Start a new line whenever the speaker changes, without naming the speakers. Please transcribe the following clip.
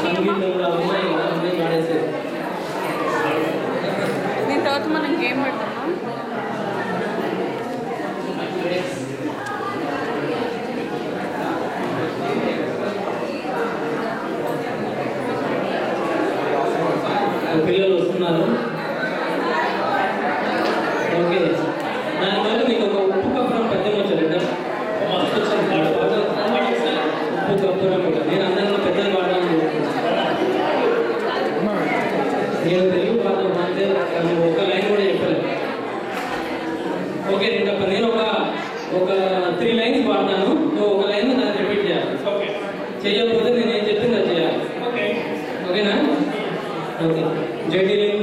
సంగీతంలో అమ్మాయి పాడేసేది.
దీని తర్వాత మనం గేమ్ పెడతామా?
పిల్లలు వస్తున్నారు. ఓకే, దాని వల్ల మీకు ఒక ఉప్పు కప్పురం పద్యం వచ్చారు. మస్తు వచ్చాను ఉప్పు కప్పురం కూడా. నేను అందరిలో పెద్దలు పాడాలని నేను తెలుగు పాడడం అంటే ఒక లైన్ కూడా చెప్పలేదు. ఓకే, నేను ఒక 3 లైన్స్ పాడతాను. నువ్వు ఒక లైన్ దాన్ని రిపీట్ చేయాలి. చేయకపోతే నేను ఏం చెప్పింది అది చేయాలి. ఓకేనా? ఓకే. జై